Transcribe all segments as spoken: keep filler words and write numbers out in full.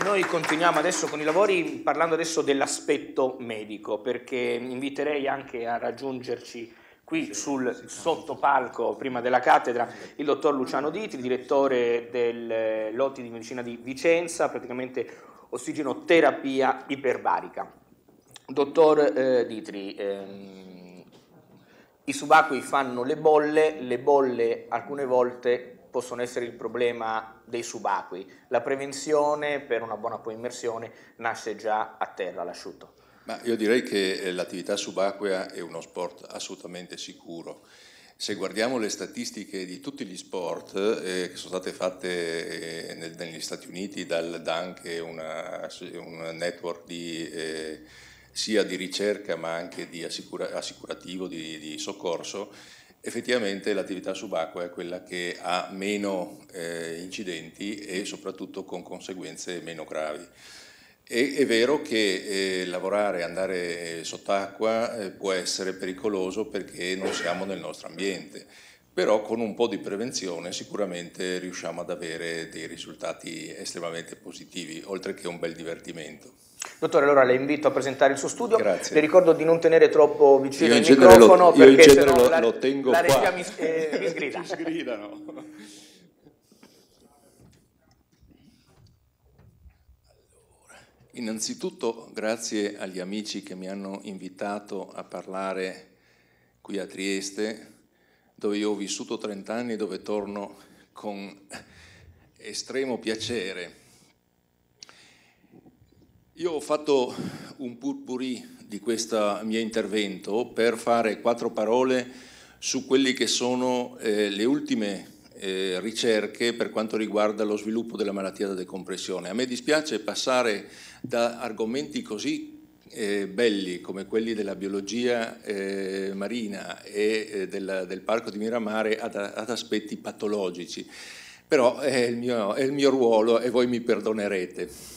Noi continuiamo adesso con i lavori parlando adesso dell'aspetto medico, perché inviterei anche a raggiungerci qui sul sottopalco, prima della cattedra, il dottor Luciano Ditri, direttore del Lotti di Medicina di Vicenza, praticamente ossigenoterapia iperbarica. Dottor eh, Ditri, ehm, i subacquei fanno le bolle, le bolle alcune volte possono essere il problema dei subacquei. La prevenzione per una buona poi immersione nasce già a terra, all'asciutto. Ma io direi che l'attività subacquea è uno sport assolutamente sicuro. Se guardiamo le statistiche di tutti gli sport eh, che sono state fatte eh, nel, negli Stati Uniti dal, da anche una, un network di, eh, sia di ricerca ma anche di assicura, assicurativo, di, di soccorso, effettivamente l'attività subacquea è quella che ha meno eh, incidenti e soprattutto con conseguenze meno gravi. E, è vero che eh, lavorare, andare sott'acqua eh, può essere pericoloso perché non siamo nel nostro ambiente, però con un po' di prevenzione sicuramente riusciamo ad avere dei risultati estremamente positivi, oltre che un bel divertimento. Dottore, allora le invito a presentare il suo studio. Grazie. Le ricordo di non tenere troppo vicino io il microfono lo, io perché in sennò lo, la, lo tengo la regia qua. mi, eh, mi sgrida. Mi sgridano. Innanzitutto grazie agli amici che mi hanno invitato a parlare qui a Trieste, dove io ho vissuto trent'anni e dove torno con estremo piacere. Io ho fatto un potpourri di questo mio intervento per fare quattro parole su quelli che sono eh, le ultime eh, ricerche per quanto riguarda lo sviluppo della malattia da decompressione. A me dispiace passare da argomenti così eh, belli come quelli della biologia eh, marina e eh, del, del parco di Miramare ad, ad aspetti patologici, però è il mio, è il mio ruolo e voi mi perdonerete.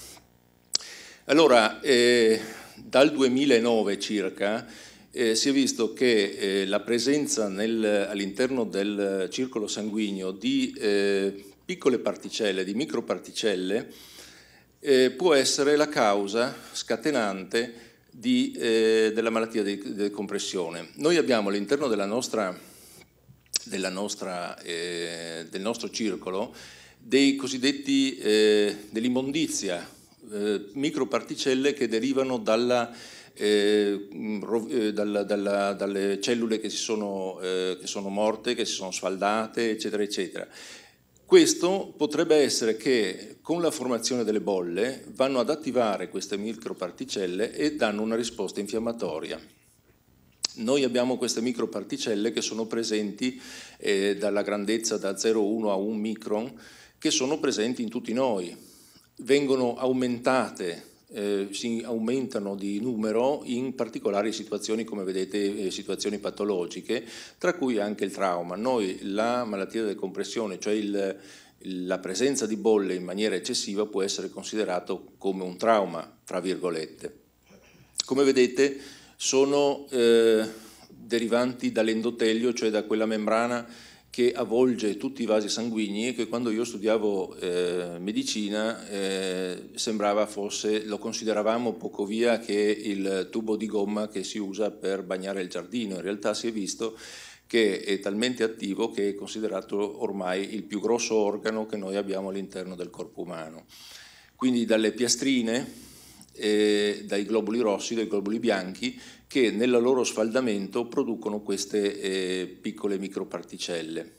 Allora, eh, dal duemilanove circa eh, si è visto che eh, la presenza all'interno del circolo sanguigno di eh, piccole particelle, di microparticelle, eh, può essere la causa scatenante di, eh, della malattia di decompressione. Noi abbiamo all'interno della nostra, della nostra, eh, del nostro circolo dei cosiddetti eh, dell'immondizia, Eh, microparticelle che derivano dalla, eh, dalla, dalla, dalle cellule che, si sono, eh, che sono morte, che si sono sfaldate, eccetera, eccetera. Questo potrebbe essere che con la formazione delle bolle vanno ad attivare queste microparticelle e danno una risposta infiammatoria. Noi abbiamo queste microparticelle che sono presenti eh, dalla grandezza da zero virgola uno a un micron, che sono presenti in tutti noi. Vengono aumentate, eh, si aumentano di numero in particolari situazioni, come vedete, eh, situazioni patologiche, tra cui anche il trauma. Noi la malattia della decompressione, cioè il, la presenza di bolle in maniera eccessiva, può essere considerato come un trauma, tra virgolette. Come vedete sono eh, derivanti dall'endotelio, cioè da quella membrana che avvolge tutti i vasi sanguigni e che quando io studiavo eh, medicina eh, sembrava fosse, lo consideravamo poco via che il tubo di gomma che si usa per bagnare il giardino. In realtà si è visto che è talmente attivo che è considerato ormai il più grosso organo che noi abbiamo all'interno del corpo umano. Quindi dalle piastrine, eh, dai globuli rossi, dai globuli bianchi, che nel loro sfaldamento producono queste eh, piccole microparticelle.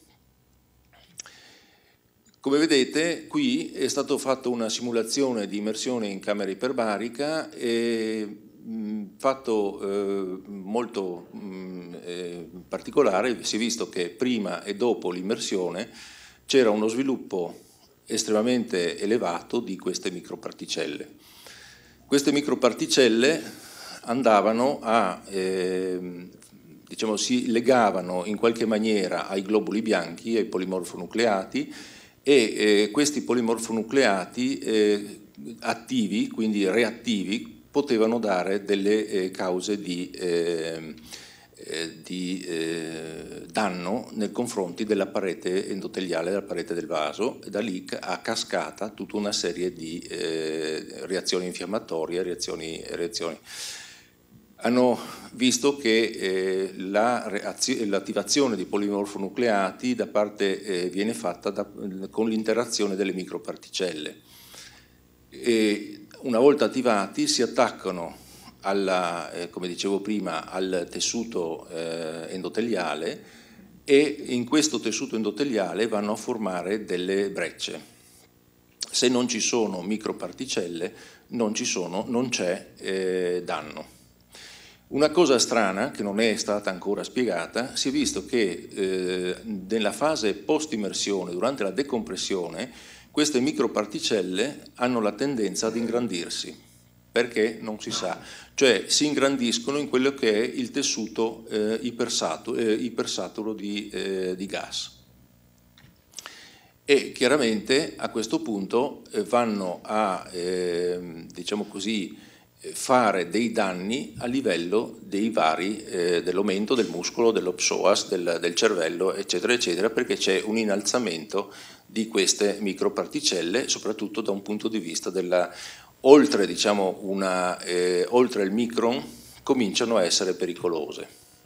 Come vedete, qui è stata fatta una simulazione di immersione in camera iperbarica e mh, fatto eh, molto mh, eh, particolare. Si è visto che prima e dopo l'immersione c'era uno sviluppo estremamente elevato di queste microparticelle. Queste microparticelle andavano a, eh, diciamo, si legavano in qualche maniera ai globuli bianchi, ai polimorfonucleati, e eh, questi polimorfonucleati eh, attivi, quindi reattivi, potevano dare delle eh, cause di, eh, eh, di eh, danno nei confronti della parete endoteliale, della parete del vaso, e da lì a cascata tutta una serie di eh, reazioni infiammatorie, reazioni, reazioni. Hanno visto che eh, la l'attivazione di polimorfonucleati da parte, eh, viene fatta da, con l'interazione delle microparticelle. E una volta attivati si attaccano alla, eh, come dicevo prima, al tessuto eh, endoteliale, e in questo tessuto endoteliale vanno a formare delle brecce. Se non ci sono microparticelle non ci sono, non c'è eh, danno. Una cosa strana, che non è stata ancora spiegata, si è visto che eh, nella fase post-immersione, durante la decompressione, queste microparticelle hanno la tendenza ad ingrandirsi. Perché? Non si sa. Cioè si ingrandiscono in quello che è il tessuto eh, ipersaturo, eh, ipersaturo di, eh, di gas. E chiaramente a questo punto eh, vanno a, eh, diciamo così, fare dei danni a livello dei vari, eh, dell'aumento del muscolo, dello psoas, del, del cervello, eccetera, eccetera, perché c'è un innalzamento di queste microparticelle, soprattutto da un punto di vista della, oltre, diciamo, una, eh, oltre il micron, cominciano a essere pericolose.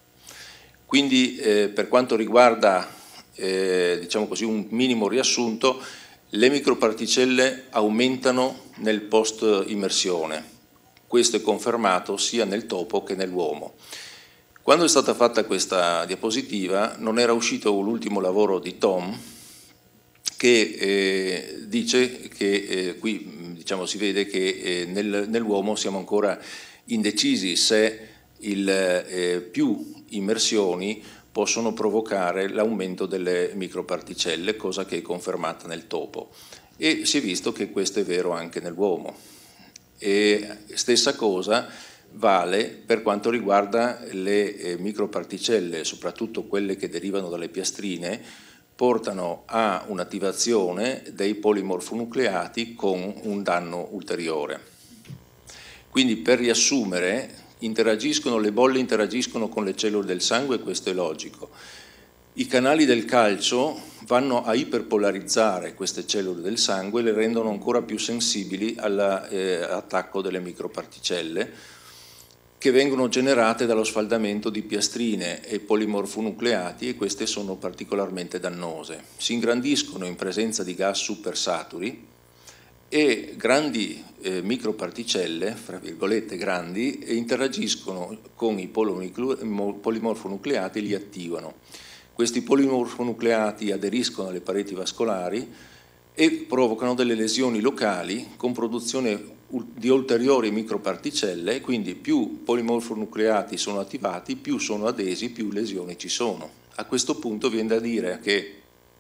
Quindi eh, per quanto riguarda, eh, diciamo così, un minimo riassunto, le microparticelle aumentano nel post-immersione. Questo è confermato sia nel topo che nell'uomo. Quando è stata fatta questa diapositiva non era uscito l'ultimo lavoro di Tom, che eh, dice che eh, qui diciamo, si vede che eh, nel, nell'uomo siamo ancora indecisi se il, eh, più immersioni possono provocare l'aumento delle microparticelle, cosa che è confermata nel topo. E si è visto che questo è vero anche nell'uomo. E stessa cosa vale per quanto riguarda le eh, microparticelle, soprattutto quelle che derivano dalle piastrine, portano a un'attivazione dei polimorfonucleati con un danno ulteriore. Quindi, per riassumere, interagiscono, le bolle interagiscono con le cellule del sangue, questo è logico. I canali del calcio vanno a iperpolarizzare queste cellule del sangue e le rendono ancora più sensibili all'attacco eh, delle microparticelle, che vengono generate dallo sfaldamento di piastrine e polimorfonucleati, e queste sono particolarmente dannose. Si ingrandiscono in presenza di gas supersaturi e grandi eh, microparticelle, fra virgolette grandi, interagiscono con i polimorfonucleati e li attivano. Questi polimorfonucleati aderiscono alle pareti vascolari e provocano delle lesioni locali con produzione di ulteriori microparticelle, quindi più polimorfonucleati sono attivati, più sono adesi, più lesioni ci sono. A questo punto viene da dire che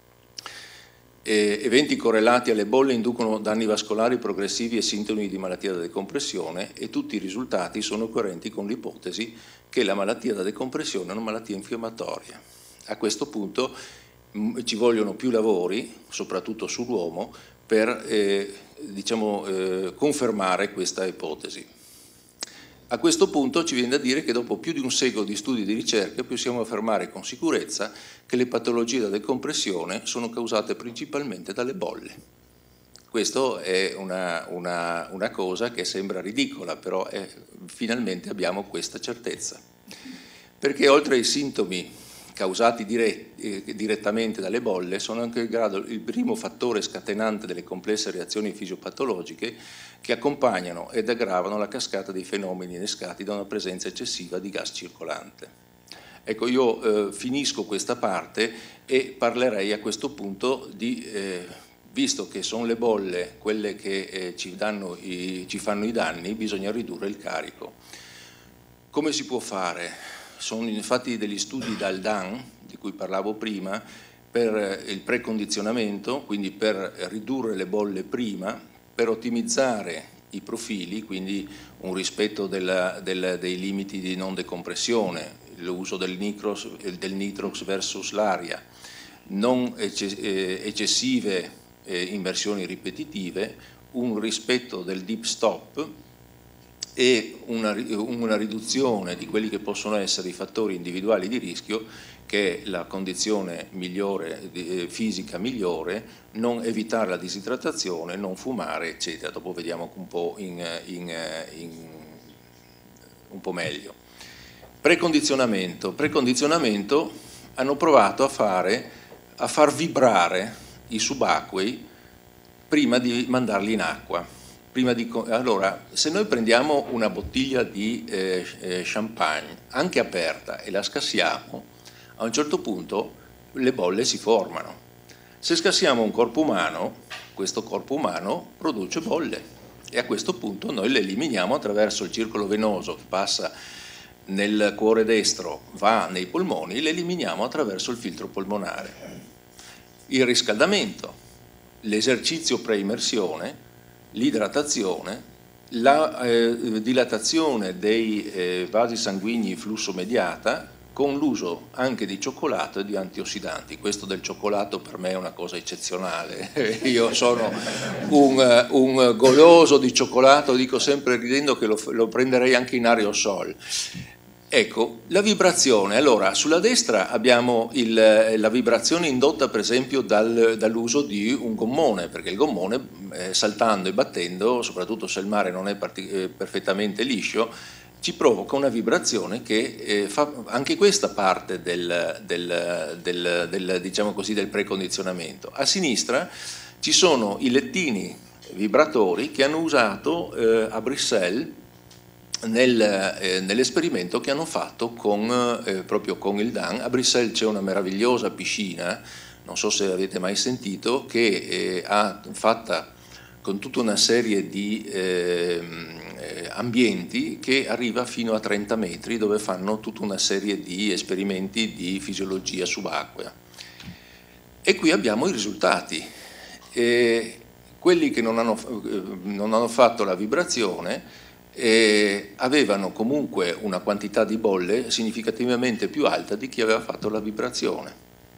eh, eventi correlati alle bolle inducono danni vascolari progressivi e sintomi di malattia da decompressione, e tutti i risultati sono coerenti con l'ipotesi che la malattia da decompressione è una malattia infiammatoria. A questo punto mh, ci vogliono più lavori, soprattutto sull'uomo, per eh, diciamo, eh, confermare questa ipotesi. A questo punto ci viene da dire che dopo più di un secolo di studi e di ricerche possiamo affermare con sicurezza che le patologie da decompressione sono causate principalmente dalle bolle. Questa è una, una, una cosa che sembra ridicola, però è, finalmente abbiamo questa certezza. Perché oltre ai sintomi causati diretti, eh, direttamente dalle bolle, sono anche il, grado, il primo fattore scatenante delle complesse reazioni fisiopatologiche che accompagnano ed aggravano la cascata dei fenomeni innescati da una presenza eccessiva di gas circolante. Ecco, io eh, finisco questa parte e parlerei a questo punto di, eh, visto che sono le bolle quelle che eh, ci, danno i, ci fanno i danni, bisogna ridurre il carico. Come si può fare? Sono infatti degli studi dal D A N, di cui parlavo prima, per il precondizionamento, quindi per ridurre le bolle prima, per ottimizzare i profili, quindi un rispetto della, del, dei limiti di non decompressione, l'uso del nitrox, del nitrox versus l'aria, non eccessive immersioni ripetitive, un rispetto del deep stop e una, una riduzione di quelli che possono essere i fattori individuali di rischio, che è la condizione migliore, eh, fisica migliore, non evitare la disidratazione, non fumare, eccetera. Dopo vediamo un po', in, in, in, un po' meglio. Precondizionamento. Precondizionamento hanno provato a fare, a far vibrare i subacquei prima di mandarli in acqua. Prima di, allora, se noi prendiamo una bottiglia di eh, eh, champagne, anche aperta, e la scassiamo, a un certo punto le bolle si formano. Se scassiamo un corpo umano, questo corpo umano produce bolle e a questo punto noi le eliminiamo attraverso il circolo venoso che passa nel cuore destro, va nei polmoni, le eliminiamo attraverso il filtro polmonare. Il riscaldamento, l'esercizio pre-immersione, l'idratazione, la eh, dilatazione dei eh, vasi sanguigni flusso mediata, con l'uso anche di cioccolato e di antiossidanti. Questo del cioccolato per me è una cosa eccezionale. Io sono un, un goloso di cioccolato, dico sempre ridendo che lo, lo prenderei anche in aerosol. Ecco, la vibrazione. Allora, sulla destra abbiamo il, la vibrazione indotta per esempio dal, dall'uso di un gommone, perché il gommone eh, saltando e battendo, soprattutto se il mare non è eh, perfettamente liscio, ci provoca una vibrazione che eh, fa anche questa parte del, del, del, del, diciamo così, del precondizionamento. A sinistra ci sono i lettini vibratori che hanno usato eh, a Bruxelles Nel, eh, nell'esperimento che hanno fatto con, eh, proprio con il D A N. A Bruxelles c'è una meravigliosa piscina, non so se avete mai sentito, che eh, ha fatta con tutta una serie di eh, ambienti che arriva fino a trenta metri, dove fanno tutta una serie di esperimenti di fisiologia subacquea. E qui abbiamo i risultati. E quelli che non hanno, non hanno fatto la vibrazione E avevano comunque una quantità di bolle significativamente più alta di chi aveva fatto la vibrazione.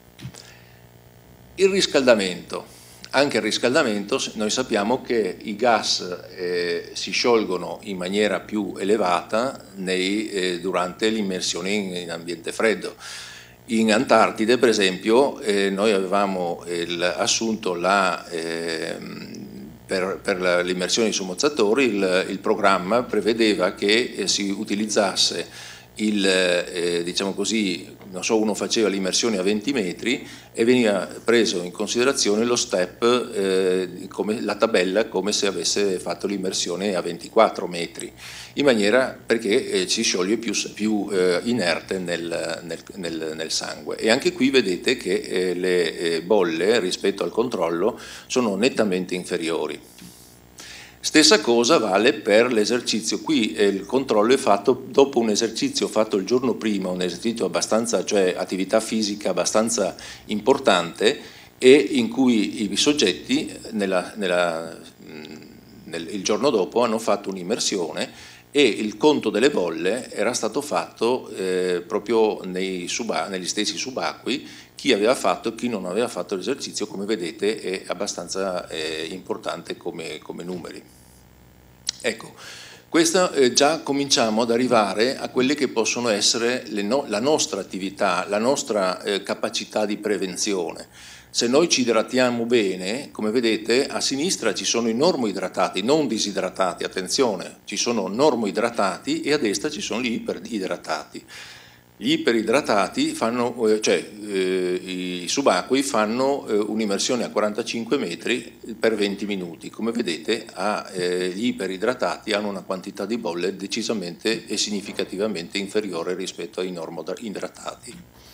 Il riscaldamento. Anche il riscaldamento, noi sappiamo che i gas eh, si sciolgono in maniera più elevata nei, eh, durante l'immersione in, in ambiente freddo. In Antartide, per esempio, eh, noi avevamo il, assunto la... Eh, Per, per l'immersione dei sommozzatori il, il programma prevedeva che eh, si utilizzasse il, eh, diciamo così, non so, uno faceva l'immersione a venti metri e veniva preso in considerazione lo step, eh, come, la tabella come se avesse fatto l'immersione a ventiquattro metri, in maniera perché eh, si scioglie più, più eh, inerte nel, nel, nel, nel sangue. E anche qui vedete che eh, le eh, bolle rispetto al controllo sono nettamente inferiori. Stessa cosa vale per l'esercizio. Qui eh, il controllo è fatto dopo un esercizio fatto il giorno prima, un esercizio abbastanza, cioè attività fisica abbastanza importante, e in cui i soggetti nella, nella, nel, il giorno dopo hanno fatto un'immersione e il conto delle bolle era stato fatto eh, proprio nei suba, negli stessi subacquei. Chi aveva fatto e chi non aveva fatto l'esercizio, come vedete, è abbastanza eh, importante come, come numeri. Ecco, questo eh, già cominciamo ad arrivare a quelle che possono essere le no, la nostra attività, la nostra eh, capacità di prevenzione. Se noi ci idratiamo bene, come vedete, a sinistra ci sono i normoidratati, non disidratati, attenzione, ci sono normoidratati, e a destra ci sono gli iperidratati. Gli iperidratati fanno, cioè eh, i subacquei fanno eh, un'immersione a quarantacinque metri per venti minuti. Come vedete, a, eh, gli iperidratati hanno una quantità di bolle decisamente e significativamente inferiore rispetto ai normoidratati.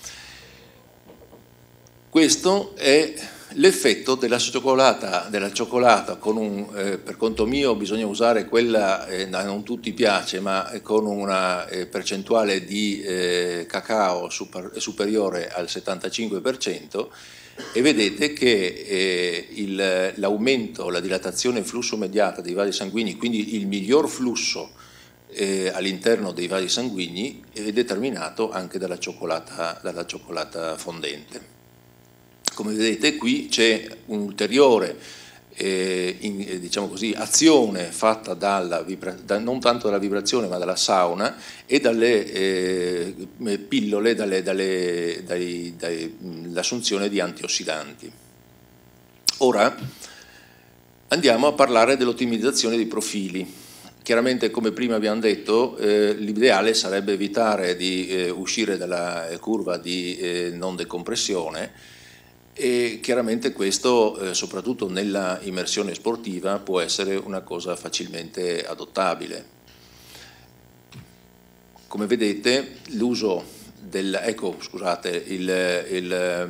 Questo è l'effetto della cioccolata, della cioccolata con un, eh, per conto mio bisogna usare quella, eh, non tutti piace, ma con una eh, percentuale di eh, cacao super, superiore al settantacinque per cento, e vedete che eh, l'aumento, la dilatazione flusso mediata dei vasi sanguigni, quindi il miglior flusso eh, all'interno dei vasi sanguigni, è determinato anche dalla cioccolata, dalla cioccolata fondente. Come vedete qui c'è un ulteriore eh, in, diciamo così, azione fatta dalla da, non tanto dalla vibrazione ma dalla sauna e dalle eh, pillole, dalle, dalle, dai, dai, l'assunzione di antiossidanti. Ora andiamo a parlare dell'ottimizzazione dei profili. Chiaramente, come prima abbiamo detto, eh, l'ideale sarebbe evitare di eh, uscire dalla curva di eh, non decompressione e chiaramente questo, eh, soprattutto nella immersione sportiva, può essere una cosa facilmente adottabile. Come vedete, l'uso del, ecco, scusate, il, il,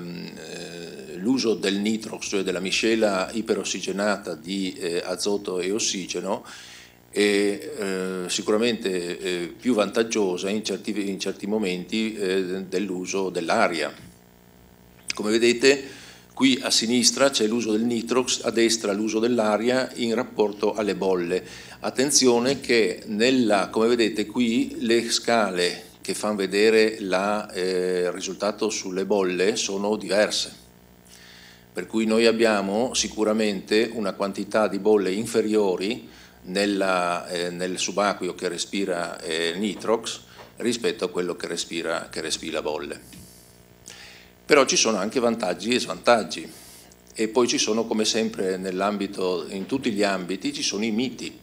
eh, l'uso del nitrox, cioè della miscela iperossigenata di eh, azoto e ossigeno, è eh, sicuramente eh, più vantaggiosa in certi, in certi momenti eh, dell'uso dell'aria. Come vedete, qui a sinistra c'è l'uso del nitrox, a destra l'uso dell'aria in rapporto alle bolle. Attenzione che, nella, come vedete qui, le scale che fanno vedere la, eh, il risultato sulle bolle sono diverse. Per cui noi abbiamo sicuramente una quantità di bolle inferiori Nella, eh, nel subacqueo che respira eh, nitrox rispetto a quello che respira, che respira bolle. Però ci sono anche vantaggi e svantaggi e poi ci sono, come sempre nell'ambito, in tutti gli ambiti ci sono i miti.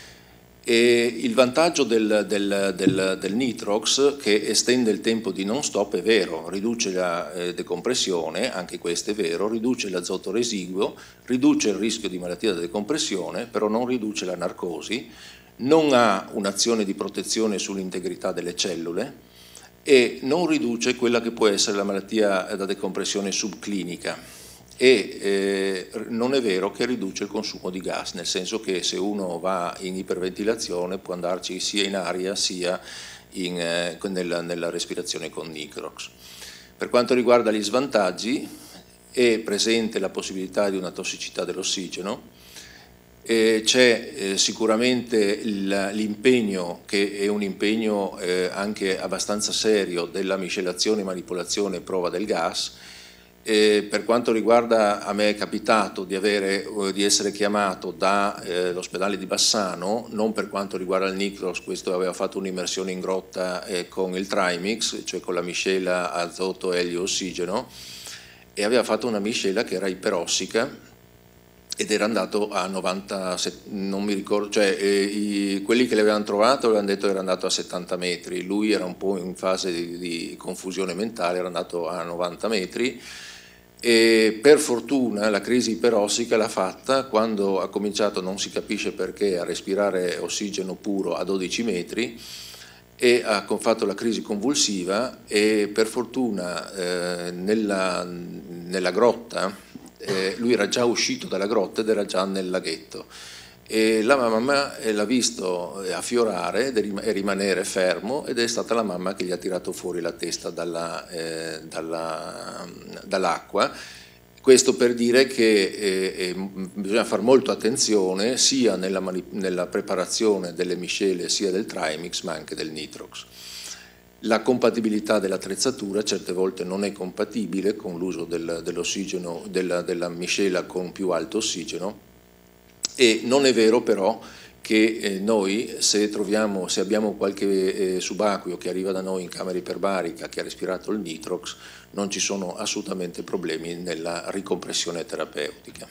E il vantaggio del, del, del, del nitrox, che estende il tempo di non stop, è vero, riduce la eh, decompressione, anche questo è vero, riduce l'azoto residuo, riduce il rischio di malattia da decompressione, però non riduce la narcosi, non ha un'azione di protezione sull'integrità delle cellule e non riduce quella che può essere la malattia da decompressione subclinica. E eh, non è vero che riduce il consumo di gas, nel senso che se uno va in iperventilazione può andarci sia in aria sia in, eh, nella, nella respirazione con nitrox. Per quanto riguarda gli svantaggi, è presente la possibilità di una tossicità dell'ossigeno, eh, c'è eh, sicuramente l'impegno, che è un impegno eh, anche abbastanza serio, della miscelazione, manipolazione e prova del gas. Eh, per quanto riguarda, a me è capitato di, avere, eh, di essere chiamato dall'ospedale eh, di Bassano, non per quanto riguarda il nitrox, questo aveva fatto un'immersione in grotta eh, con il Trimix, cioè con la miscela azoto, elio, ossigeno, e aveva fatto una miscela che era iperossica ed era andato a novanta, non mi ricordo, cioè eh, i, quelli che l'avevano trovato avevano detto che era andato a settanta metri, lui era un po' in fase di, di confusione mentale, era andato a novanta metri. E per fortuna la crisi iperossica l'ha fatta quando ha cominciato, non si capisce perché, a respirare ossigeno puro a dodici metri e ha fatto la crisi convulsiva e per fortuna eh, nella, nella grotta, eh, lui era già uscito dalla grotta ed era già nel laghetto e la mamma l'ha visto affiorare e rimanere fermo ed è stata la mamma che gli ha tirato fuori la testa dalla, eh, dalla, dall'acqua. Questo per dire che eh, eh, bisogna fare molto attenzione sia nella, nella preparazione delle miscele sia del Trimix ma anche del nitrox. La compatibilità dell'attrezzatura certe volte non è compatibile con l'uso del, dell'ossigeno, della, della miscela con più alto ossigeno. E non è vero però che eh, noi se, troviamo, se abbiamo qualche eh, subacqueo che arriva da noi in camera iperbarica che ha respirato il nitrox, non ci sono assolutamente problemi nella ricompressione terapeutica.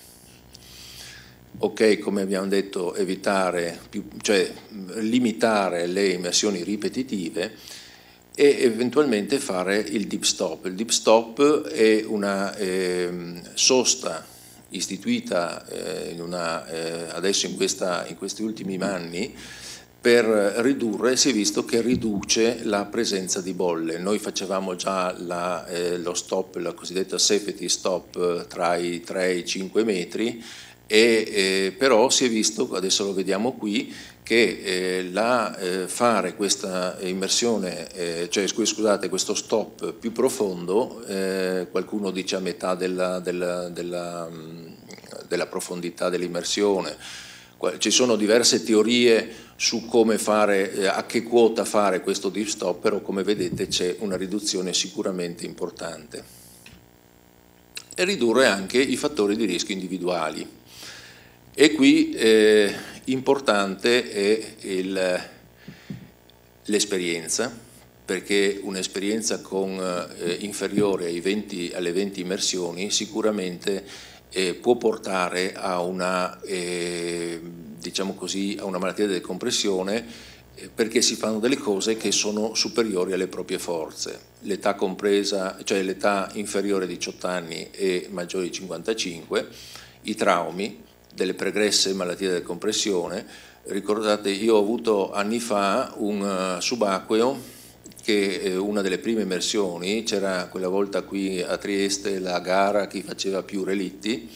Ok, come abbiamo detto, evitare, più, cioè limitare le immersioni ripetitive e eventualmente fare il deep stop. Il deep stop è una eh, sosta istituita eh, in una, eh, adesso in, questa, in questi ultimi anni per ridurre, si è visto che riduce la presenza di bolle. Noi facevamo già la, eh, lo stop, la cosiddetta safety stop tra i tre e i cinque metri e eh, però si è visto, adesso lo vediamo qui, che eh, la, eh, fare questa immersione, eh, cioè scusate, questo stop più profondo, eh, qualcuno dice a metà della, della, della, della profondità dell'immersione, ci sono diverse teorie su come fare, eh, a che quota fare questo deep stop, però come vedete c'è una riduzione sicuramente importante. E ridurre anche i fattori di rischio individuali. E qui eh, importante è l'esperienza, perché un'esperienza con eh, inferiore ai venti, alle venti immersioni sicuramente eh, può portare a una, eh, diciamo così, a una malattia di decompressione, perché si fanno delle cose che sono superiori alle proprie forze. L'età compresa, cioè l'età inferiore a diciotto anni e maggiore di cinquantacinque, i traumi, delle pregresse malattie della decompressione. Ricordate, io ho avuto anni fa un uh, subacqueo che eh, una delle prime immersioni, c'era quella volta qui a Trieste la gara chi faceva più relitti,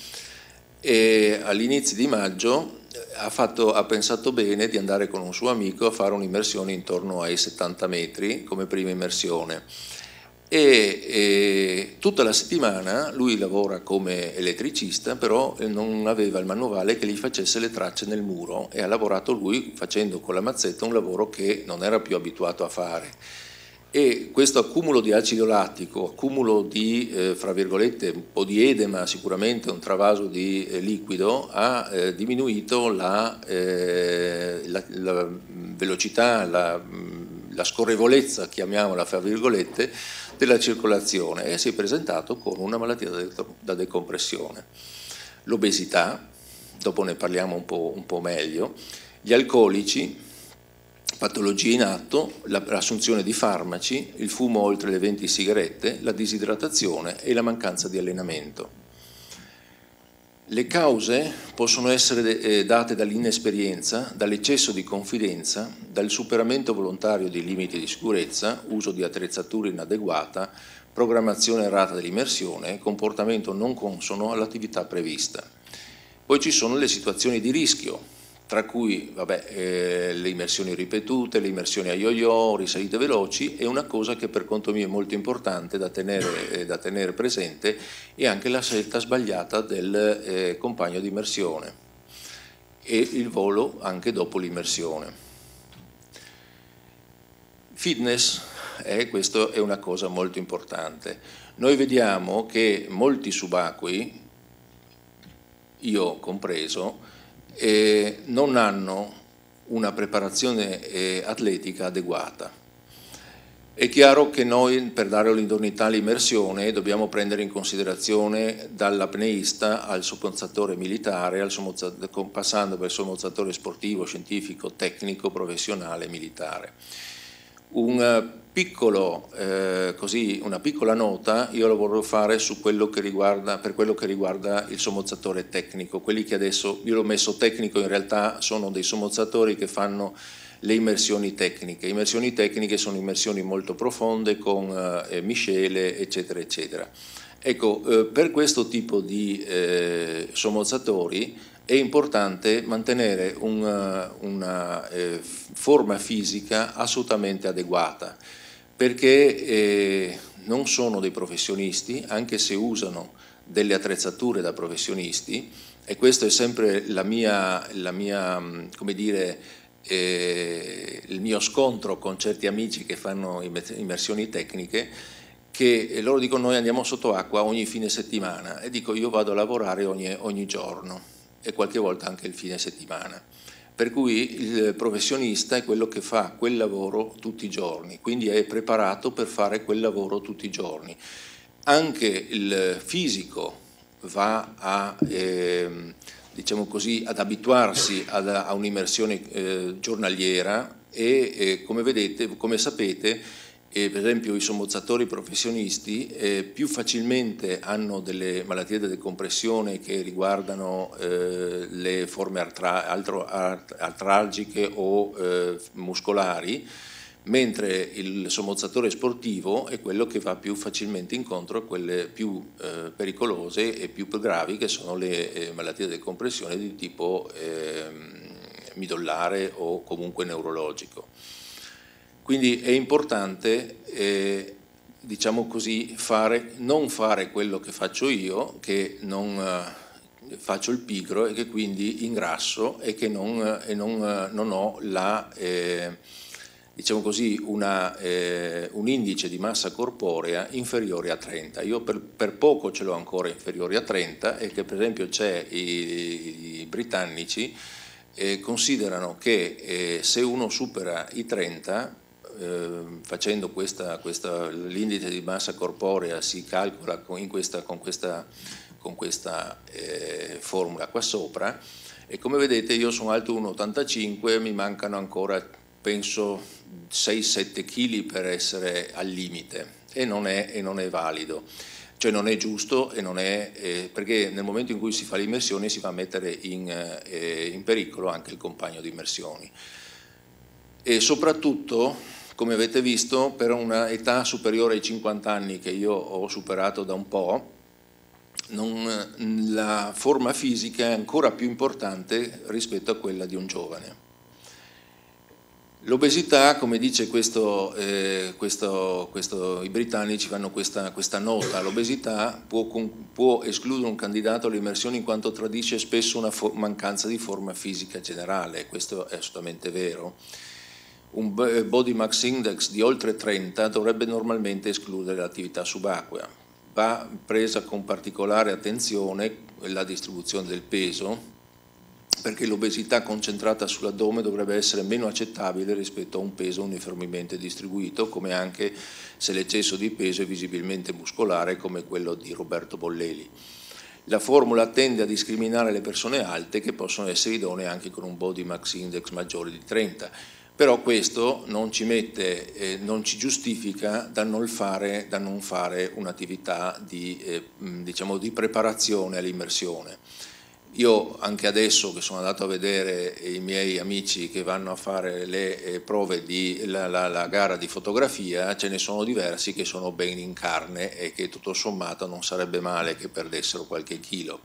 e all'inizio di maggio ha, fatto, ha pensato bene di andare con un suo amico a fare un'immersione intorno ai settanta metri come prima immersione. E, e tutta la settimana lui lavora come elettricista, però non aveva il manuale che gli facesse le tracce nel muro, e ha lavorato lui facendo con la mazzetta un lavoro che non era più abituato a fare. E questo accumulo di acido lattico, accumulo di, eh, fra virgolette, un po' di edema, sicuramente un travaso di eh, liquido, ha eh, diminuito la, eh, la, la velocità, la, la scorrevolezza, chiamiamola fra virgolette, della circolazione, e si è presentato con una malattia da decompressione. L'obesità, dopo ne parliamo un po', un po' meglio, gli alcolici, patologie in atto, l'assunzione di farmaci, il fumo oltre le venti sigarette, la disidratazione e la mancanza di allenamento. Le cause possono essere date dall'inesperienza, dall'eccesso di confidenza, dal superamento volontario dei limiti di sicurezza, uso di attrezzatura inadeguata, programmazione errata dell'immersione, comportamento non consono all'attività prevista. Poi ci sono le situazioni di rischio, tra cui vabbè, eh, le immersioni ripetute, le immersioni a yo-yo, risalite veloci, e una cosa che per conto mio è molto importante da tenere, eh, da tenere presente è anche la scelta sbagliata del eh, compagno di immersione e il volo anche dopo l'immersione. Fitness, eh, questo è una cosa molto importante. Noi vediamo che molti subacquei, io compreso, Eh, non hanno una preparazione eh, atletica adeguata. È chiaro che noi, per dare l'idoneità all'immersione, dobbiamo prendere in considerazione dall'apneista al sommozzatore militare, al passando per il sommozzatore sportivo, scientifico, tecnico, professionale, militare. Un piccolo, eh, così, una piccola nota io la vorrei fare su quello che riguarda, per quello che riguarda il sommozzatore tecnico. Quelli che adesso, io l'ho messo tecnico, in realtà sono dei sommozzatori che fanno le immersioni tecniche. Immersioni tecniche sono immersioni molto profonde con eh, miscele, eccetera, eccetera. Ecco, eh, per questo tipo di eh, sommozzatori è importante mantenere una, una eh, forma fisica assolutamente adeguata, perché eh, non sono dei professionisti, anche se usano delle attrezzature da professionisti, e questo è sempre la mia, la mia come dire, eh, il mio scontro con certi amici che fanno immersioni tecniche, che loro dicono noi andiamo sotto acqua ogni fine settimana, e dico io vado a lavorare ogni, ogni giorno e qualche volta anche il fine settimana. Per cui il professionista è quello che fa quel lavoro tutti i giorni, quindi è preparato per fare quel lavoro tutti i giorni. Anche il fisico va a, eh, diciamo così, ad abituarsi ad, a un'immersione eh, giornaliera e eh, come vedete, come sapete, e per esempio i sommozzatori professionisti eh, più facilmente hanno delle malattie da decompressione che riguardano eh, le forme artra altro, art artralgiche o eh, muscolari, mentre il sommozzatore sportivo è quello che va più facilmente incontro a quelle più eh, pericolose e più gravi, che sono le eh, malattie da decompressione di tipo eh, midollare o comunque neurologico. Quindi è importante, eh, diciamo così, fare, non fare quello che faccio io, che non eh, faccio il pigro e che quindi ingrasso e che non, e non, non ho la, eh, diciamo così, una, eh, un indice di massa corporea inferiore a trenta. Io per, per poco ce l'ho ancora inferiore a trenta, e che per esempio c'è i, i britannici eh, considerano che eh, se uno supera i trenta, eh, facendo questa, questa, l'indice di massa corporea si calcola con, in questa, con questa, con questa eh, formula qua sopra, e come vedete io sono alto uno virgola ottantacinque, mi mancano ancora penso sei sette chili per essere al limite, e non è, e non è valido, cioè non è giusto, e non è, eh, perché nel momento in cui si fa l'immersione si va a mettere in, eh, in pericolo anche il compagno di immersioni. E soprattutto, come avete visto, per una età superiore ai cinquanta anni, che io ho superato da un po', non, la forma fisica è ancora più importante rispetto a quella di un giovane. L'obesità, come dice questo, eh, questo, questo, i britannici fanno questa, questa nota, l'obesità può, può escludere un candidato all'immersione in quanto tradisce spesso una mancanza di forma fisica generale. Questo è assolutamente vero. Un body mass index di oltre trenta dovrebbe normalmente escludere l'attività subacquea. Va presa con particolare attenzione la distribuzione del peso, perché l'obesità concentrata sull'addome dovrebbe essere meno accettabile rispetto a un peso uniformemente distribuito, come anche se l'eccesso di peso è visibilmente muscolare, come quello di Roberto Bolleli. La formula tende a discriminare le persone alte, che possono essere idonee anche con un body mass index maggiore di trenta, però questo non ci mette, eh, non ci giustifica da non fare, da non fare un'attività di, eh, diciamo, di preparazione all'immersione. Io anche adesso che sono andato a vedere i miei amici che vanno a fare le prove di la, la, la gara di fotografia, ce ne sono diversi che sono ben in carne e che tutto sommato non sarebbe male che perdessero qualche chilo.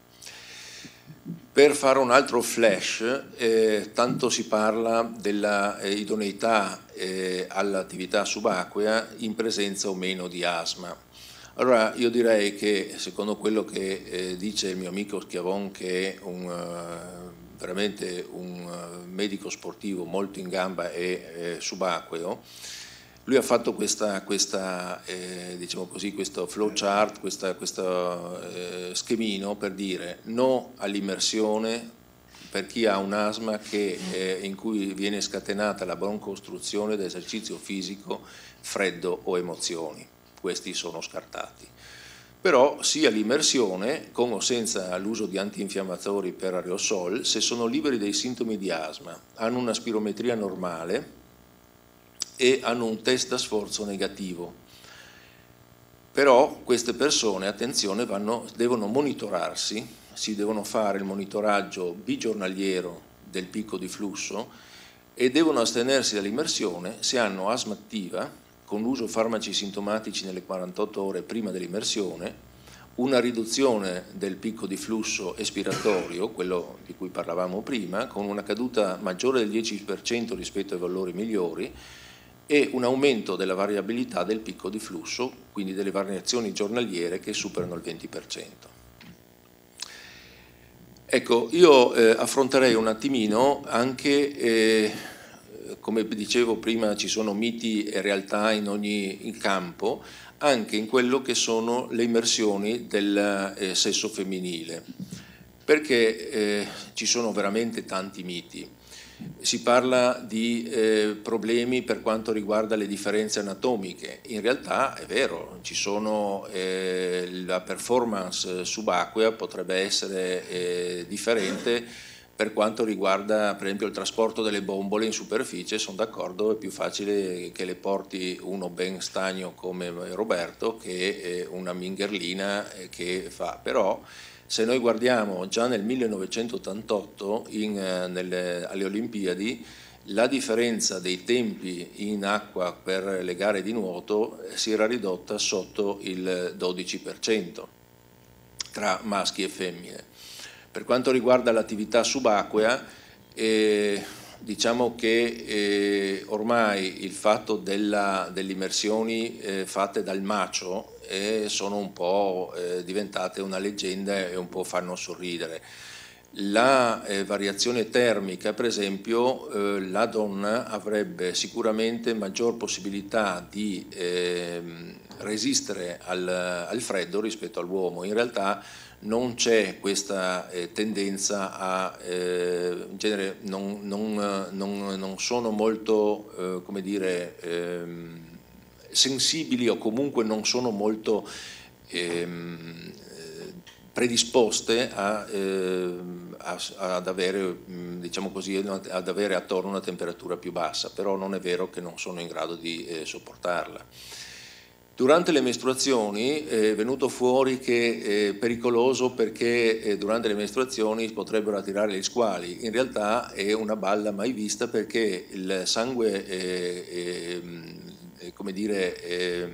Per fare un altro flash, eh, tanto si parla della eh, idoneità eh, all'attività subacquea in presenza o meno di asma. Allora io direi che, secondo quello che eh, dice il mio amico Schiavon, che è un, uh, veramente un uh, medico sportivo molto in gamba e eh, subacqueo, lui ha fatto questa, questa eh, diciamo così, questo flowchart, questa, questo eh, schemino per dire no all'immersione per chi ha un'asma che, eh, in cui viene scatenata la broncostruzione da esercizio fisico, freddo o emozioni. Questi sono scartati. Però sia l'immersione, con o senza l'uso di antinfiammatori per aerosol, se sono liberi dai sintomi di asma, hanno una spirometria normale e hanno un test da sforzo negativo. Però queste persone, attenzione, vanno, devono monitorarsi, si devono fare il monitoraggio bigiornaliero del picco di flusso e devono astenersi dall'immersione se hanno asma attiva, con l'uso farmaci sintomatici nelle quarantotto ore prima dell'immersione, una riduzione del picco di flusso espiratorio, quello di cui parlavamo prima, con una caduta maggiore del dieci per cento rispetto ai valori migliori, e un aumento della variabilità del picco di flusso, quindi delle variazioni giornaliere che superano il venti per cento. Ecco, io eh, affronterei un attimino anche... Eh, come dicevo prima, ci sono miti e realtà in ogni in campo, anche in quello che sono le immersioni del eh, sesso femminile, perché eh, ci sono veramente tanti miti. Si parla di eh, problemi per quanto riguarda le differenze anatomiche. In realtà è vero, ci sono, eh, la performance subacquea potrebbe essere eh, differente per quanto riguarda per esempio il trasporto delle bombole in superficie. Sono d'accordo, è più facile che le porti uno ben stagno come Roberto che una mingherlina che fa. Però se noi guardiamo già nel millenovecentottantotto in, nelle, alle Olimpiadi, la differenza dei tempi in acqua per le gare di nuoto si era ridotta sotto il dodici per cento tra maschi e femmine. Per quanto riguarda l'attività subacquea, eh, diciamo che eh, ormai il fatto delle immersioni eh, fatte dal macio eh, sono un po' eh, diventate una leggenda e un po' fanno sorridere. La eh, variazione termica, per esempio, eh, la donna avrebbe sicuramente maggior possibilità di eh, resistere al, al freddo rispetto all'uomo. In realtà non c'è questa eh, tendenza a, eh, in genere non, non, non, non sono molto, eh, come dire, ehm, sensibili o comunque non sono molto ehm, predisposte a, eh, a, ad, avere, diciamo così, ad avere attorno una temperatura più bassa, però non è vero che non sono in grado di eh, sopportarla. Durante le mestruazioni è venuto fuori che è pericoloso perché eh, durante le mestruazioni potrebbero attirare gli squali. In realtà è una balla mai vista perché il sangue è, è, è come dire, è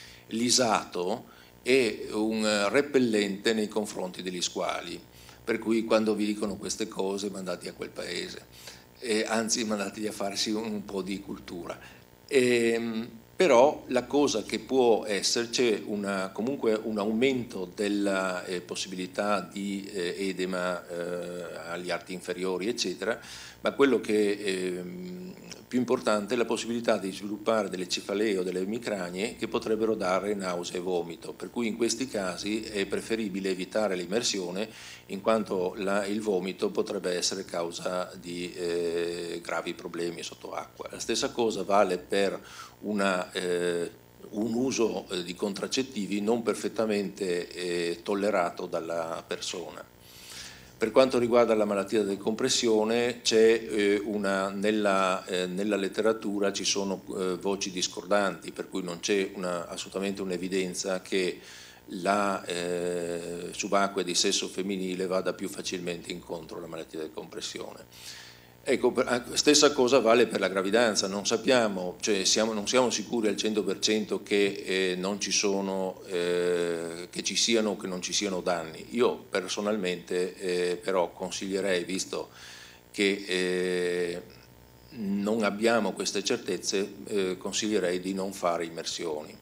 lisato è un repellente nei confronti degli squali, per cui quando vi dicono queste cose mandati a quel paese, e anzi mandateli a farsi un, un po' di cultura. E, però la cosa che può esserci una, comunque un aumento della eh, possibilità di eh, edema eh, agli arti inferiori eccetera, ma quello che è più importante è la possibilità di sviluppare delle cefalee o delle emicranie che potrebbero dare nausea e vomito, per cui in questi casi è preferibile evitare l'immersione in quanto la, il vomito potrebbe essere causa di eh, gravi problemi sotto acqua. La stessa cosa vale per una, eh, un uso eh, di contraccettivi non perfettamente eh, tollerato dalla persona. Per quanto riguarda la malattia della decompressione, c'è eh, una, nella, eh, nella letteratura ci sono eh, voci discordanti, per cui non c'è assolutamente un'evidenza che la eh, subacquea di sesso femminile vada più facilmente incontro alla malattia della decompressione. Ecco, stessa cosa vale per la gravidanza, non sappiamo, cioè siamo, non siamo sicuri al cento per cento che, eh, non ci sono, eh, che ci siano o che non ci siano danni. Io personalmente eh, però consiglierei, visto che eh, non abbiamo queste certezze, eh, consiglierei di non fare immersioni.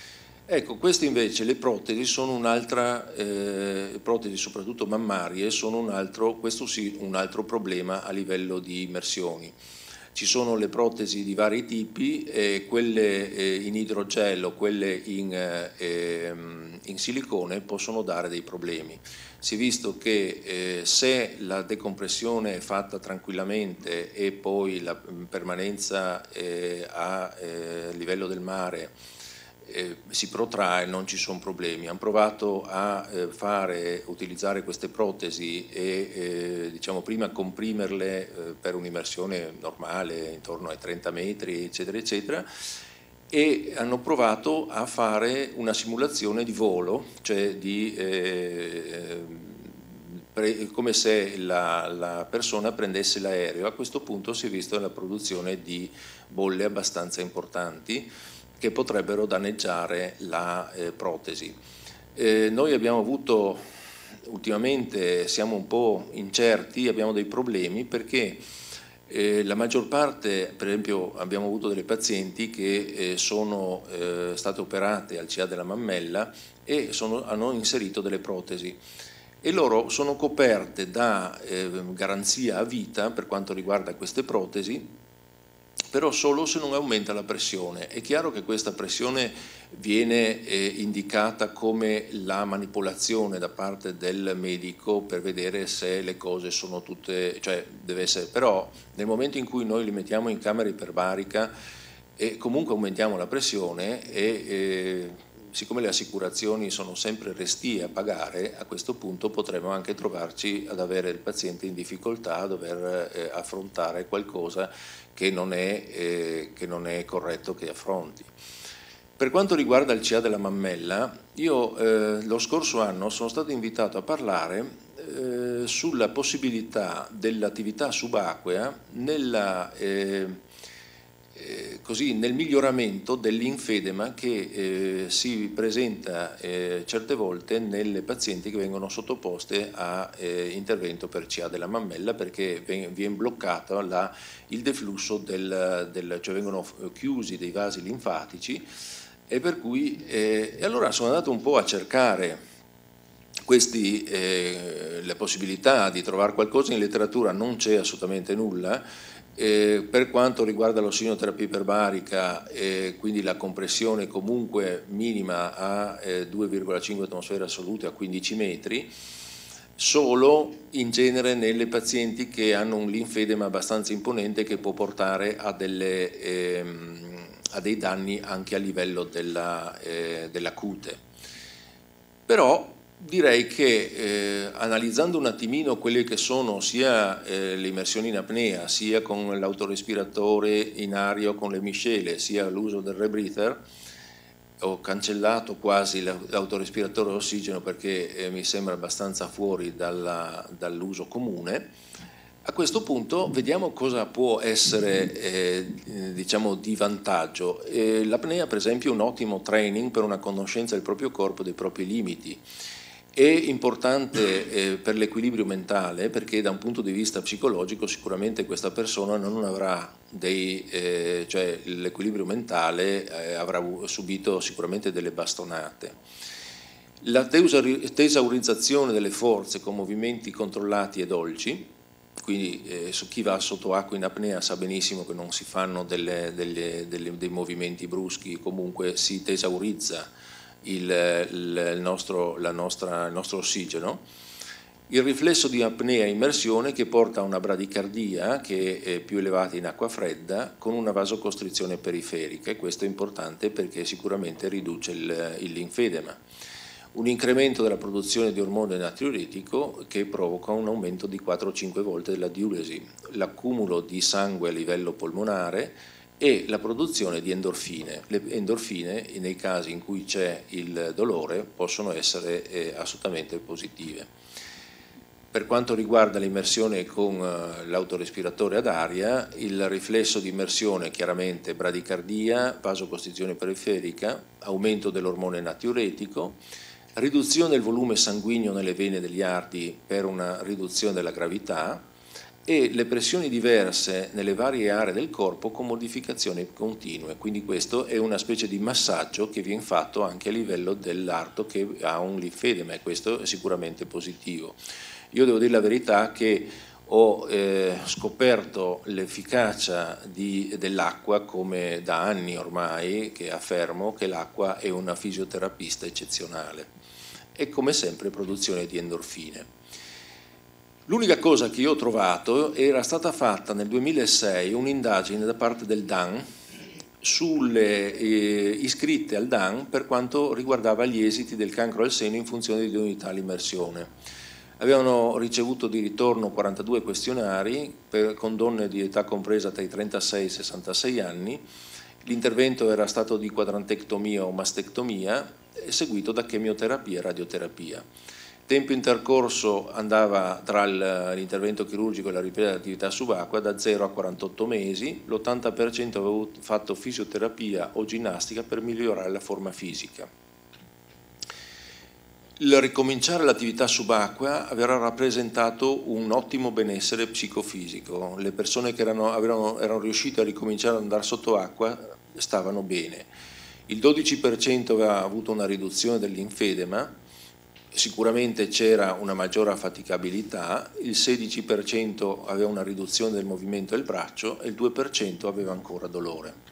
Ecco, queste invece, le protesi sono un'altra, eh, protesi soprattutto mammarie, sono un altro, questo sì, un altro problema a livello di immersioni. Ci sono le protesi di vari tipi, eh, quelle eh, in idrogel, quelle in, eh, in silicone possono dare dei problemi. Si è visto che eh, se la decompressione è fatta tranquillamente e poi la permanenza eh, a eh, livello del mare Eh, si protrae, non ci sono problemi. Hanno provato a eh, fare, utilizzare queste protesi e eh, diciamo prima comprimerle eh, per un'immersione normale intorno ai trenta metri eccetera eccetera, e hanno provato a fare una simulazione di volo, cioè di eh, pre, come se la, la persona prendesse l'aereo. A questo punto si è vista la produzione di bolle abbastanza importanti che potrebbero danneggiare la eh, protesi. Eh, noi abbiamo avuto, ultimamente siamo un po' incerti, abbiamo dei problemi perché eh, la maggior parte, per esempio abbiamo avuto delle pazienti che eh, sono eh, state operate al C A della mammella e sono, hanno inserito delle protesi e loro sono coperte da eh, garanzia a vita per quanto riguarda queste protesi, però solo se non aumenta la pressione. È chiaro che questa pressione viene eh, indicata come la manipolazione da parte del medico per vedere se le cose sono tutte, cioè deve essere, però nel momento in cui noi li mettiamo in camera iperbarica e comunque aumentiamo la pressione e eh, siccome le assicurazioni sono sempre restie a pagare, a questo punto potremmo anche trovarci ad avere il paziente in difficoltà a dover eh, affrontare qualcosa che non è, eh, che non è corretto che affronti. Per quanto riguarda il C A della mammella, io eh, lo scorso anno sono stato invitato a parlare eh, sulla possibilità dell'attività subacquea nella eh, Eh, così nel miglioramento dell'infedema che eh, si presenta eh, certe volte nelle pazienti che vengono sottoposte a eh, intervento per C A della mammella, perché viene bloccato la, il deflusso del, del, cioè vengono chiusi dei vasi linfatici, e per cui eh, e allora sono andato un po' a cercare questi, eh, la possibilità di trovare qualcosa in letteratura non c'è assolutamente nulla. Eh, per quanto riguarda l'ossigenoterapia iperbarica, eh, quindi la compressione comunque minima a eh, due virgola cinque atmosfere assolute a quindici metri, solo in genere nelle pazienti che hanno un linfedema abbastanza imponente che può portare a, delle, ehm, a dei danni anche a livello della, eh, della cute. Però direi che eh, analizzando un attimino quelle che sono sia eh, le immersioni in apnea, sia con l'autorespiratore in aria o con le miscele, sia l'uso del rebreather, ho cancellato quasi l'autorespiratore all'ossigeno perché eh, mi sembra abbastanza fuori dalla, dall'uso comune. A questo punto vediamo cosa può essere eh, diciamo di vantaggio. Eh, l'apnea per esempio è un ottimo training per una conoscenza del proprio corpo, dei propri limiti. È importante eh, per l'equilibrio mentale perché da un punto di vista psicologico sicuramente questa persona non avrà dei, eh, cioè l'equilibrio mentale eh, avrà subito sicuramente delle bastonate. La tesaurizzazione delle forze con movimenti controllati e dolci, quindi eh, su chi va sotto acqua in apnea sa benissimo che non si fanno delle, delle, delle, dei movimenti bruschi, comunque si tesaurizza Il, il, nostro, la nostra, il nostro ossigeno, il riflesso di apnea e immersione che porta a una bradicardia che è più elevata in acqua fredda con una vasocostrizione periferica, e questo è importante perché sicuramente riduce il, il linfedema. Un incremento della produzione di ormone natriuretico che provoca un aumento di quattro o cinque volte della diuresi, l'accumulo di sangue a livello polmonare e la produzione di endorfine. Le endorfine, nei casi in cui c'è il dolore, possono essere eh, assolutamente positive. Per quanto riguarda l'immersione con uh, l'autorespiratore ad aria, il riflesso di immersione chiaramente bradicardia, vasocostrizione periferica, aumento dell'ormone natriuretico, riduzione del volume sanguigno nelle vene degli arti per una riduzione della gravità, e le pressioni diverse nelle varie aree del corpo con modificazioni continue, quindi questo è una specie di massaggio che viene fatto anche a livello dell'arto che ha un linfedema, e questo è sicuramente positivo. Io devo dire la verità che ho eh, scoperto l'efficacia dell'acqua come da anni ormai, che affermo che l'acqua è una fisioterapista eccezionale, e come sempre produzione di endorfine. L'unica cosa che io ho trovato era stata fatta nel duemilasei un'indagine da parte del D A N sulle eh, iscritte al D A N per quanto riguardava gli esiti del cancro al seno in funzione di unità all'immersione. Avevano ricevuto di ritorno quarantadue questionari per, con donne di età compresa tra i trentasei e i sessantasei anni. L'intervento era stato di quadrantectomia o mastectomia, seguito da chemioterapia e radioterapia. Tempo intercorso andava tra l'intervento chirurgico e la ripresa dell'attività subacquea da zero a quarantotto mesi, l'ottanta per cento aveva fatto fisioterapia o ginnastica per migliorare la forma fisica. Il ricominciare l'attività subacquea avrà rappresentato un ottimo benessere psicofisico. Le persone che erano, avevano, erano riuscite a ricominciare ad andare sotto acqua stavano bene. Il dodici per cento aveva avuto una riduzione dell'infedema, sicuramente c'era una maggiore affaticabilità, il sedici per cento aveva una riduzione del movimento del braccio e il due per cento aveva ancora dolore.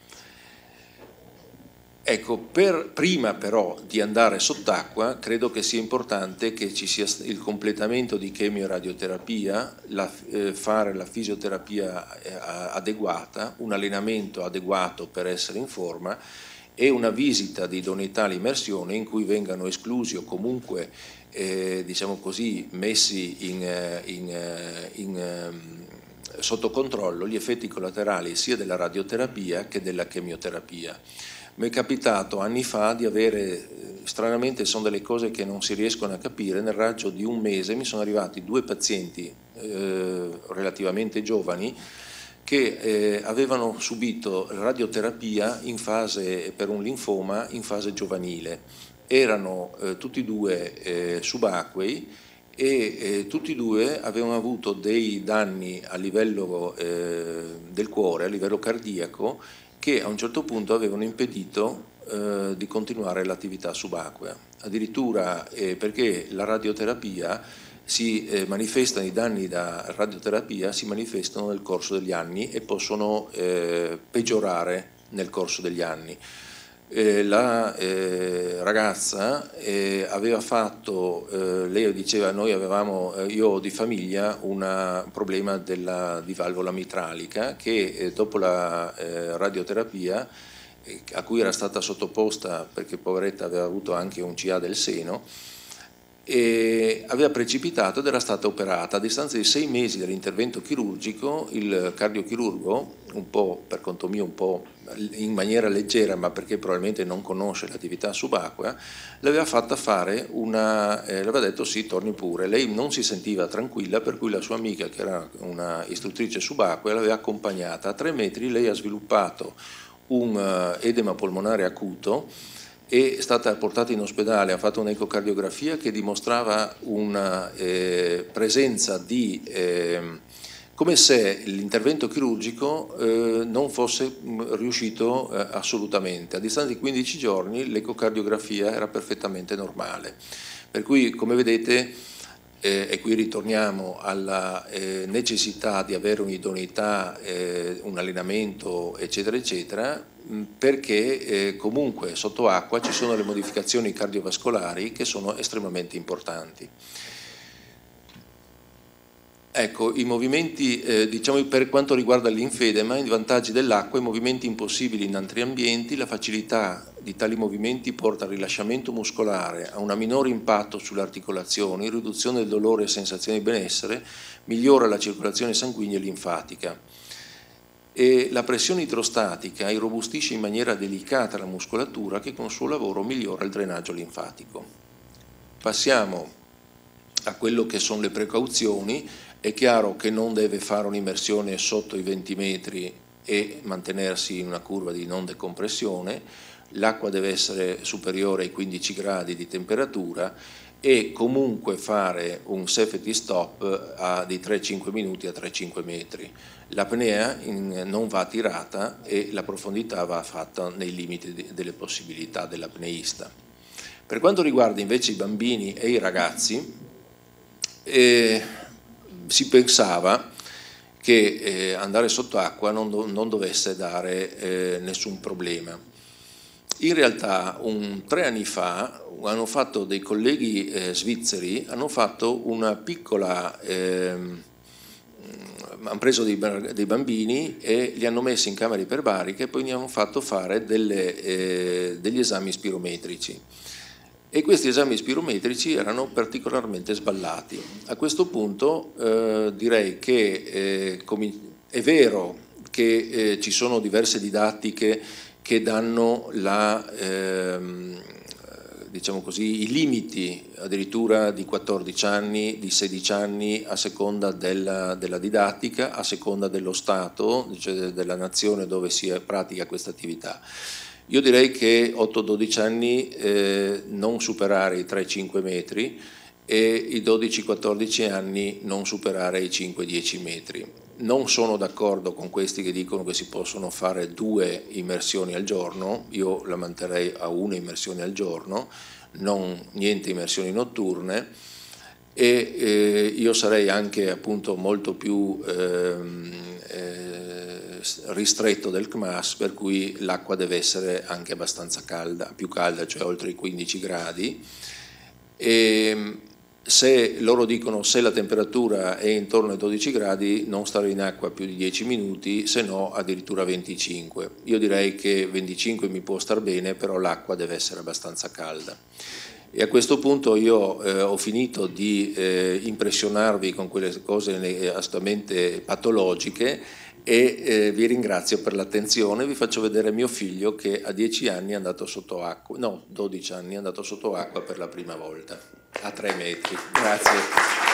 Ecco, per, prima però di andare sott'acqua credo che sia importante che ci sia il completamento di chemioradioterapia, la, eh, fare la fisioterapia eh, adeguata, un allenamento adeguato per essere in forma e una visita di idoneità all'immersione in cui vengano esclusi o comunque eh, diciamo così messi in, in, in, sotto controllo gli effetti collaterali sia della radioterapia che della chemioterapia. Mi è capitato anni fa di avere, stranamente sono delle cose che non si riescono a capire, nel raggio di un mese mi sono arrivati due pazienti eh, relativamente giovani che eh, avevano subito radioterapia in fase, per un linfoma in fase giovanile. Erano eh, tutti e due eh, subacquei e eh, tutti e due avevano avuto dei danni a livello eh, del cuore, a livello cardiaco, che a un certo punto avevano impedito eh, di continuare l'attività subacquea, addirittura eh, perché la radioterapia si eh, manifestano, i danni da radioterapia si manifestano nel corso degli anni e possono eh, peggiorare nel corso degli anni. Eh, la eh, ragazza eh, aveva fatto, eh, lei diceva, noi avevamo, eh, io ho di famiglia un problema della, di valvola mitralica che eh, dopo la eh, radioterapia eh, a cui era stata sottoposta, perché poveretta aveva avuto anche un C A del seno, e aveva precipitato ed era stata operata. A distanza di sei mesi dall'intervento chirurgico, il cardiochirurgo, un po' per conto mio, un po' in maniera leggera, ma perché probabilmente non conosce l'attività subacquea, l'aveva fatta fare una, eh, le aveva detto sì, torni pure. Lei non si sentiva tranquilla, per cui la sua amica, che era una istruttrice subacquea, l'aveva accompagnata. A tre metri lei ha sviluppato un uh, edema polmonare acuto, è stata portata in ospedale, ha fatto un'ecocardiografia che dimostrava una eh, presenza di, eh, come se l'intervento chirurgico eh, non fosse riuscito eh, assolutamente. A distanza di quindici giorni l'ecocardiografia era perfettamente normale. Per cui, come vedete, eh, e qui ritorniamo alla eh, necessità di avere un'idoneità, eh, un allenamento, eccetera, eccetera, perché eh, comunque sotto acqua ci sono le modificazioni cardiovascolari che sono estremamente importanti. Ecco, i movimenti, eh, diciamo per quanto riguarda l'infedema, i vantaggi dell'acqua, i movimenti impossibili in altri ambienti, la facilità di tali movimenti porta al rilasciamento muscolare, a un minore impatto sulle articolazioni, riduzione del dolore e sensazione di benessere, migliora la circolazione sanguigna e linfatica. E la pressione idrostatica irrobustisce in maniera delicata la muscolatura che con il suo lavoro migliora il drenaggio linfatico. Passiamo a quello che sono le precauzioni. È chiaro che non deve fare un'immersione sotto i venti metri e mantenersi in una curva di non decompressione, l'acqua deve essere superiore ai quindici gradi di temperatura e comunque fare un safety stop a, di tre cinque minuti a tre cinque metri. L'apnea non va tirata e la profondità va fatta nei limiti di, delle possibilità dell'apneista. Per quanto riguarda invece i bambini e i ragazzi, eh, si pensava che eh, andare sott'acqua non, do, non dovesse dare eh, nessun problema. In realtà un, tre anni fa hanno fatto dei colleghi eh, svizzeri, hanno fatto una piccola, eh, hanno preso dei, dei bambini e li hanno messi in camere iperbariche e poi gli hanno fatto fare delle, eh, degli esami spirometrici. E questi esami spirometrici erano particolarmente sballati. A questo punto eh, direi che eh, è vero che eh, ci sono diverse didattiche che danno la, ehm, diciamo così, i limiti addirittura di quattordici anni, di sedici anni a seconda della, della didattica, a seconda dello Stato, cioè della nazione dove si pratica questa attività. Io direi che otto dodici anni eh, non superare i tre cinque metri e i dodici quattordici anni non superare i cinque dieci metri. Non sono d'accordo con questi che dicono che si possono fare due immersioni al giorno, io la manterrei a una immersione al giorno, non niente immersioni notturne e eh, io sarei anche appunto molto più ehm, eh, ristretto del C M A S, per cui l'acqua deve essere anche abbastanza calda, più calda, cioè oltre i quindici gradi. E se loro dicono se la temperatura è intorno ai dodici gradi non stare in acqua più di dieci minuti, se no addirittura venticinque. Io direi che venticinque mi può star bene, però l'acqua deve essere abbastanza calda. E a questo punto io eh, ho finito di eh, impressionarvi con quelle cose assolutamente patologiche e eh, vi ringrazio per l'attenzione. Vi faccio vedere mio figlio che a dieci anni è andato sotto acqua, no, dodici anni è andato sotto acqua per la prima volta, a tre metri. Grazie.